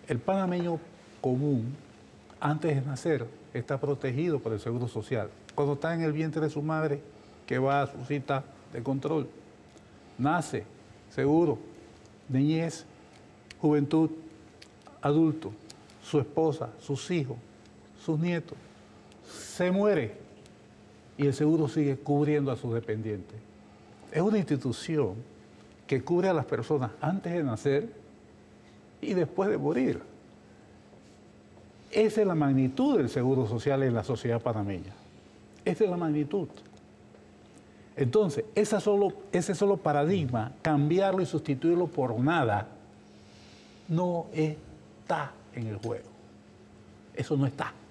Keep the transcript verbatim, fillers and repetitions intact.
El panameño común, antes de nacer, está protegido por el Seguro Social. Cuando está en el vientre de su madre, que va a su cita de control, nace, seguro, niñez, juventud, adulto, su esposa, sus hijos, sus nietos, se muere y el seguro sigue cubriendo a sus dependientes. Es una institución que cubre a las personas antes de nacer y después de morir. Esa es la magnitud del seguro social en la sociedad panameña. Esa es la magnitud. Entonces, esa solo, ese solo paradigma, cambiarlo y sustituirlo por nada, no está en el juego. Eso no está.